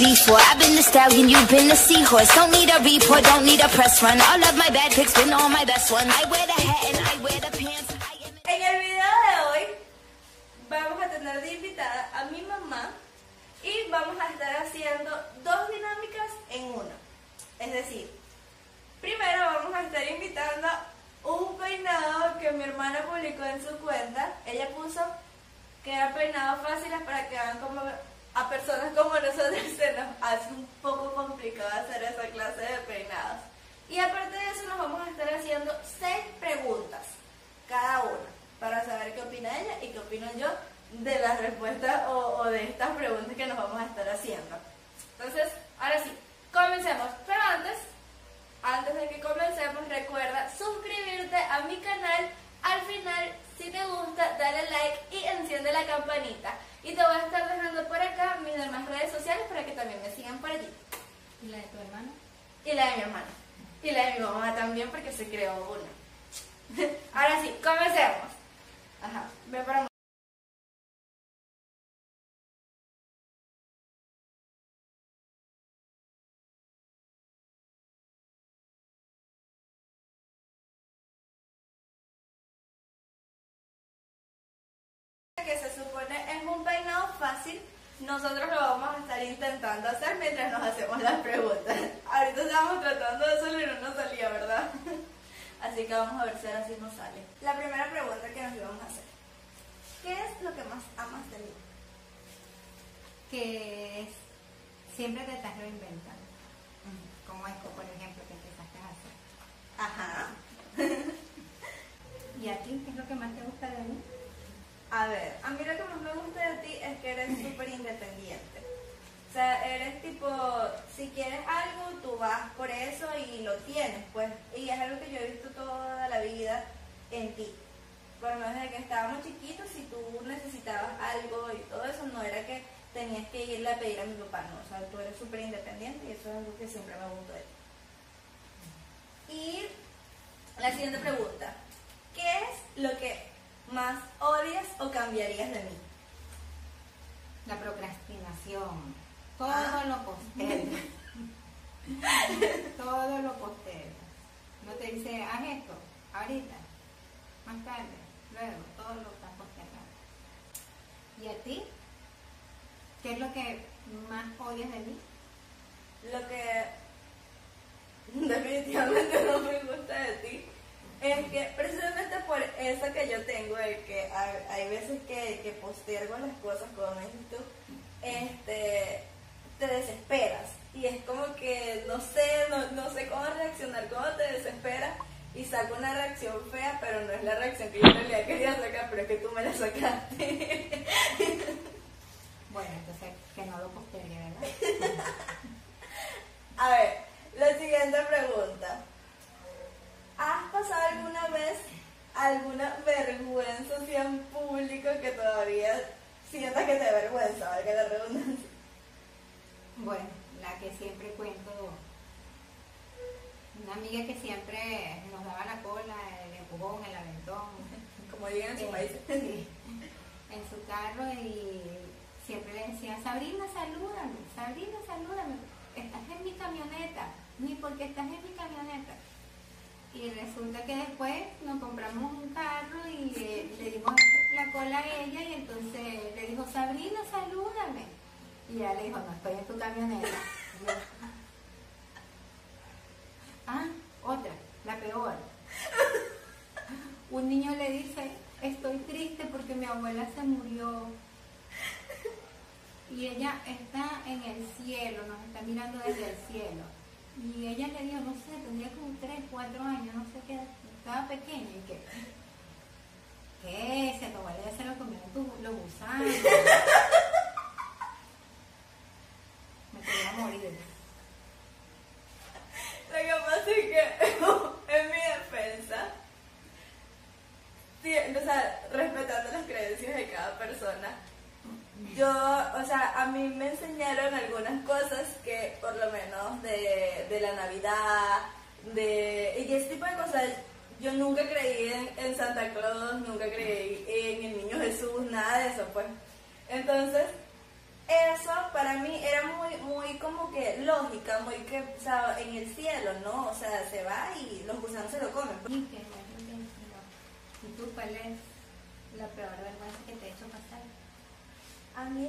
before. I've been the stallion, you've been the seahorse. Don't need a report, don't need a press run. All of my bad pics been all my best ones. I wear the hat and I wear the pants. En el video de hoy vamos a tener de invitada a mi mamá y vamos a estar haciendo dos dinámicas en una. Es decir, primero vamos a estar invitando un peinado que mi hermana publicó en su cuenta. Ella puso que eran peinados fáciles para que hagan como a personas como nosotros se nos hace un poco complicado hacer esa clase de peinados. Y aparte de eso nos vamos a estar haciendo 6 preguntas cada una para saber qué opina ella y qué opino yo de las respuestas o de estas preguntas que nos vamos a estar haciendo. Entonces, ahora sí, comencemos. Pero antes de que comencemos, recuerda suscribirte a mi canal. Al final, si te gusta, dale like y enciende la campanita. Y te voy a estar dejando por acá mis demás redes sociales para que también me sigan por allí. ¿Y la de tu hermana? Y la de mi hermana. Y la de mi mamá también porque se creó una. Ahora sí, comencemos. Ajá, ve para mí. Que se supone es un peinado fácil, nosotros lo vamos a estar intentando hacer mientras nos hacemos las preguntas. Ahorita estamos tratando de hacerlo y no nos salía, ¿verdad? Así que vamos a ver si ahora sí nos sale. La primera pregunta que nos íbamos a hacer: ¿qué es lo que más amas de mí? Que siempre te estás reinventando. Como esto, por ejemplo, que empezaste a hacer. Ajá. ¿Y a ti qué es lo que más te gusta de mí? A ver, a mí lo que más me gusta de ti es que eres súper independiente. O sea, eres tipo, si quieres algo, tú vas por eso y lo tienes, pues. Y es algo que yo he visto toda la vida en ti. Por lo menos desde que estábamos chiquitos, si tú necesitabas algo y todo eso, no era que tenías que irle a pedir a mi papá, no. O sea, tú eres súper independiente y eso es algo que siempre me gustó de ti. Y la siguiente pregunta: ¿qué es lo que más odias o cambiarías de mí? La procrastinación. Todo lo postergas. Todo lo postergas. No te dice, haz esto, ahorita, más tarde, luego, todo lo estás postergando. ¿Y a ti? ¿Qué es lo que más odias de mí? Lo que definitivamente no me gusta de ti es que precisamente por eso que yo tengo, de que hay veces que postergo las cosas, como dices tú, te desesperas y es como que no sé cómo reaccionar cuando te desesperas y saco una reacción fea, pero no es la reacción que yo en realidad quería sacar, pero es que tú me la sacaste. Bueno, entonces que no lo postergue, ¿verdad? A ver, la siguiente pregunta: ¿has pasado alguna vez alguna vergüenza así en público que todavía sientas que te da vergüenza, valga la redundancia? Bueno, la que siempre cuento, una amiga que siempre nos daba la cola, el empujón, el aventón, Como digan en su país. Sí, en su carro, y siempre le decía, Sabrina, salúdame, estás en mi camioneta, ni porque estás en mi camioneta. Y resulta que después nos compramos un carro y le dimos la cola a ella y entonces le dijo, Sabrina, salúdame. Y ella le dijo, no estoy en tu camioneta. Y yo, otra, la peor. Un niño le dice, estoy triste porque mi abuela se murió. Y ella está en el cielo, nos está mirando desde el cielo. Y ella le dijo, no sé, tendría como 3, 4 años, no sé qué, estaba pequeña. Y que, ¿qué? Se tu abuela ya se lo comieron los gusanos. Me quería morir. Lo que pasa es que en mi defensa, sí, o sea, respetando las creencias de cada persona, yo, o sea, a mí me enseñaron algunas cosas que por lo menos de la Navidad, y ese tipo de cosas, yo nunca creí en Santa Claus, nunca creí en el Niño Jesús, nada de eso, pues. Entonces, eso para mí era muy como que lógica, muy que, o sea, en el cielo, ¿no? O sea, se va y los gusanos se lo comen. Y que ¿y tú cuál es la peor vergüenza que te ha hecho pasar? A mí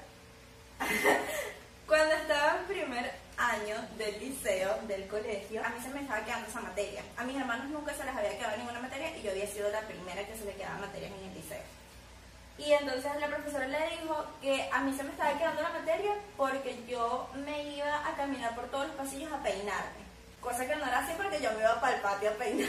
cuando estaba en primer año del liceo, del colegio, a mí se me estaba quedando esa materia. A mis hermanos nunca se les había quedado ninguna materia y yo había sido la primera que se le quedaba materias en el liceo. Y entonces la profesora le dijo que a mí se me estaba quedando la materia porque yo me iba a caminar por todos los pasillos a peinarme. Cosa que no era así porque yo me iba para el patio a peinar.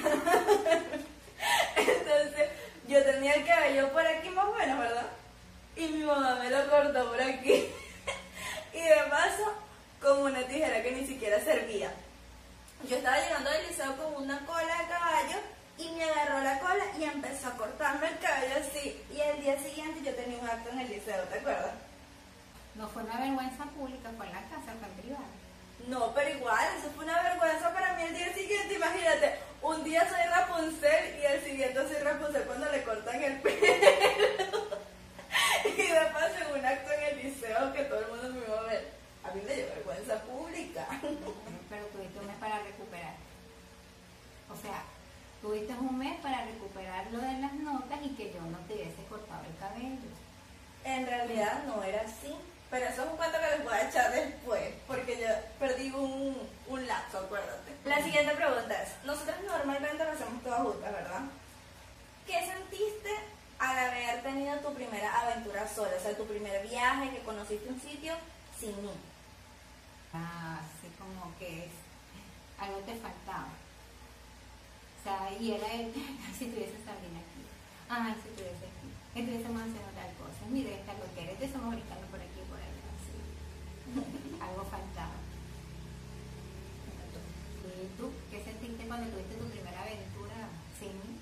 Entonces yo tenía el cabello por aquí más o menos, ¿verdad? Y mi mamá me lo cortó por aquí. Y de paso, con una tijera que ni siquiera servía. Yo estaba llegando al liceo con una cola de caballo y me agarró la cola y empezó a cortarme el cabello así. Y el día siguiente yo tenía un acto en el liceo, ¿te acuerdas? No fue una vergüenza pública, fue en la casa, fue en privado. No, pero igual, eso fue una vergüenza para mí el día siguiente. Imagínate, un día soy Rapunzel y el siguiente soy Rapunzel cuando le cortan el pelo. Y de paso en un acto en el liceo que todo el mundo me iba a ver. A mí me dio vergüenza pública. Pero tuviste un mes para recuperar. O sea, tuviste un mes para recuperar lo de las notas y que yo no te hubiese cortado el cabello. En realidad no era así. Pero eso es un cuento que les voy a echar después, porque yo perdí un lapso, acuérdate. La siguiente pregunta es, nosotros normalmente lo hacemos todas juntas, ¿verdad? ¿Qué sentiste al haber tenido tu primera aventura sola? O sea, tu primer viaje, que conociste un sitio sin mí. Así como que algo te faltaba. O sea, y era el, si tuviese Sabrina aquí, ay, si tuviese aquí, que estuviésemos haciendo tal cosa, mira, esta lo que eres, estamos brincando por aquí y por allá, así. Algo faltaba. ¿Y tú qué sentiste cuando tuviste tu primera aventura sin mí?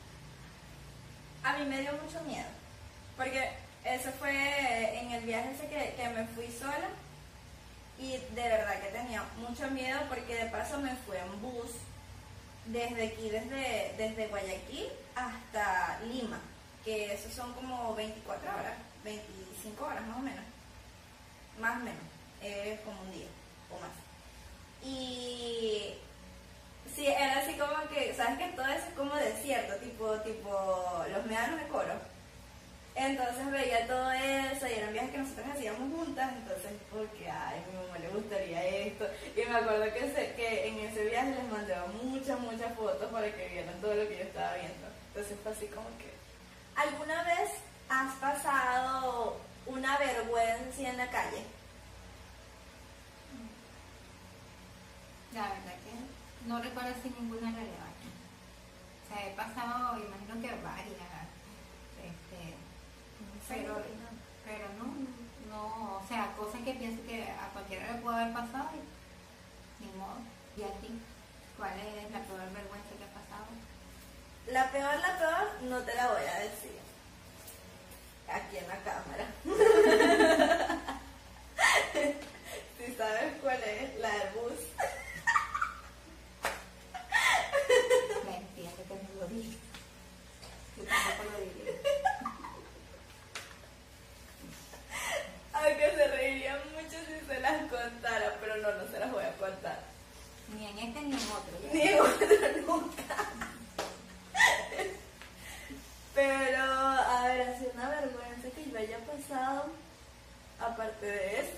A mí me dio mucho miedo, porque eso fue en el viaje ese que me fui sola. Y de verdad que tenía mucho miedo porque de paso me fui en bus desde aquí, desde Guayaquil hasta Lima, que eso son como 24 horas, 25 horas más o menos, es como un día o más. Y sí, era así como que, ¿sabes que todo eso es como desierto, tipo los médanos de Coro? Entonces veía todo eso y eran viajes que nosotros hacíamos juntas, entonces porque ay, a mi mamá le gustaría esto. Y me acuerdo que en ese viaje les mandaba muchas fotos para que vieran todo lo que yo estaba viendo. Entonces fue así como que, ¿alguna vez has pasado una vergüenza en la calle? La verdad que no recuerdo así ninguna relevante. O sea, he pasado, imagino que varias. Pero no, o sea, cosas que pienso que a cualquiera le puede haber pasado y ni modo. ¿Y a ti? ¿Cuál es la peor vergüenza que ha pasado? La peor, no te la voy a decir. Aquí en la cámara. Si sabes cuál es, la del bus. Mentira, que no lo dije. Yo tampoco lo dije. Aunque se reirían mucho si se las contara, pero no se las voy a contar. Ni en este ni en otro. Ni en otro nunca. Pero, a ver, así una vergüenza que yo haya pasado, aparte de esto.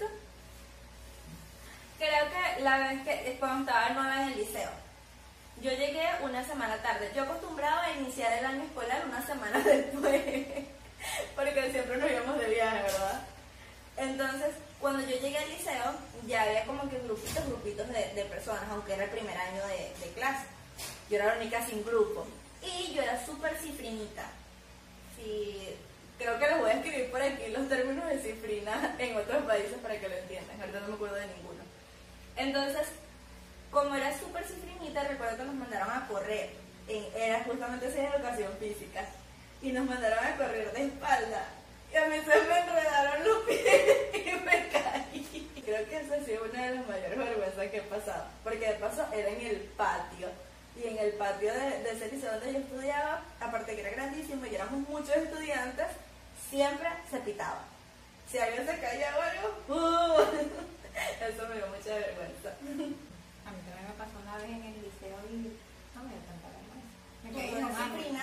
Creo que la vez que cuando estaba nueva en el liceo, yo llegué una semana tarde. Yo acostumbraba a iniciar el año escolar una semana después, porque siempre nos íbamos de viaje, ¿verdad? Entonces, cuando yo llegué al liceo, ya había como que grupitos de personas, aunque era el primer año de clase. Yo era la única sin grupo. Y yo era súper cifrinita. Sí, creo que les voy a escribir por aquí los términos de cifrina en otros países para que lo entiendan. Ahorita no me acuerdo de ninguno. Entonces, como era súper cifrinita, recuerdo que nos mandaron a correr. Era justamente esa educación física. Y nos mandaron a correr de espalda. Y a mí se me enredaron los pies y me caí. Creo que esa ha sido una de las mayores vergüenzas que he pasado. Porque de paso era en el patio. Y en el patio de ese liceo donde yo estudiaba, aparte que era grandísimo y éramos muchos estudiantes, siempre se pitaba. Si alguien se caía o algo, eso me dio mucha vergüenza. A mí también me pasó una vez en el liceo y no me dio tanta vergüenza. Me caí Con en una un árbol. cifrina.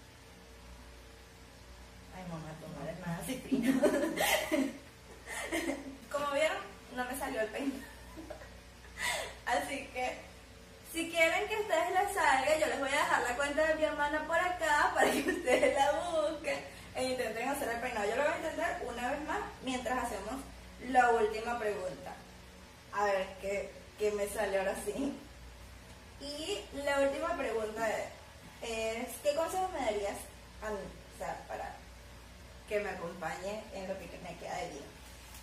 Ay, mamá, tú no eres nada cifrina. Como vieron, no me salió el peinado. Así que, si quieren que ustedes la salgan, yo les voy a dejar la cuenta de mi hermana por acá para que ustedes la busquen e intenten hacer el peinado. Yo lo voy a intentar una vez más mientras hacemos la última pregunta. A ver qué me sale ahora sí. Y la última pregunta es ¿qué consejos me darías a mí? O sea, para que me acompañe en lo que me queda de vida.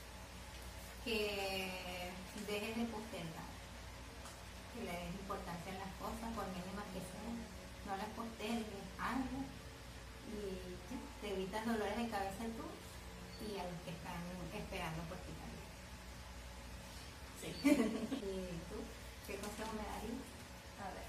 Que dejes de postergar, que le des importancia a las cosas, por mínimas que sean, no las postergues, hazlas y ¿sí? Te evitas dolores de cabeza tú y a los que están esperando por ti también. Sí. ¿Y tú? ¿Qué consejo me darías? A ver.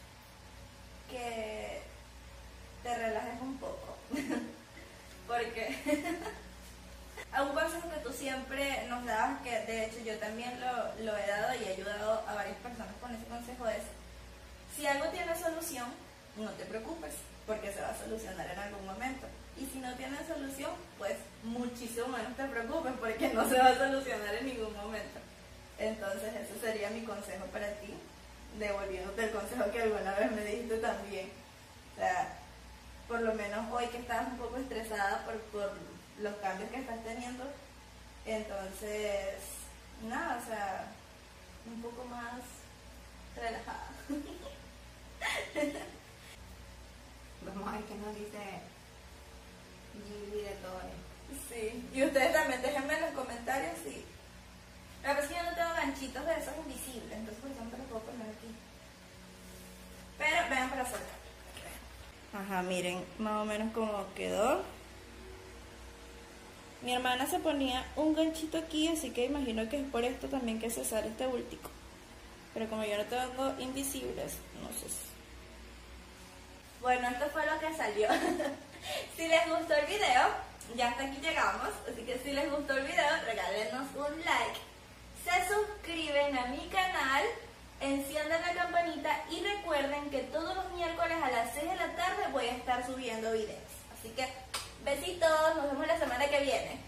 Que te relajes un poco. Porque a un consejo que tú siempre nos dabas, que de hecho yo también lo he dado y he ayudado a varias personas con ese consejo, es: si algo tiene solución, no te preocupes, porque se va a solucionar en algún momento. Y si no tiene solución, pues muchísimo menos te preocupes, porque no se va a solucionar en ningún momento. Entonces ese sería mi consejo para ti, devolviéndote el consejo que alguna vez me dijiste también. O sea, por lo menos hoy que estás un poco estresada por los cambios que estás teniendo, entonces, nada, o sea, un poco más relajada. Vamos a ver qué nos dice Gigi de todo esto. Sí, y ustedes también déjenme en los comentarios si... La verdad es que yo no tengo ganchitos de esos invisibles, entonces por eso no te los puedo poner aquí. Pero vean para acercar. Ajá, miren más o menos cómo quedó. Mi hermana se ponía un ganchito aquí, así que imagino que es por esto también que se sale este bultico. Pero como yo no tengo invisibles, no sé si... Bueno, esto fue lo que salió. Si les gustó el video, ya hasta aquí llegamos. Así que si les gustó el video, regálenos un like. Se suscriben a mi canal, enciendan la campanita y recuerden que todos los miércoles a las 6 de la tarde voy a estar subiendo videos. Así que besitos, nos vemos la semana que viene.